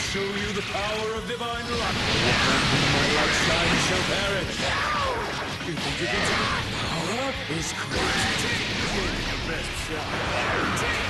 show you the power of divine luck. My light shine shall perish. You think you can take power up? Is crazy. Give it your best shot.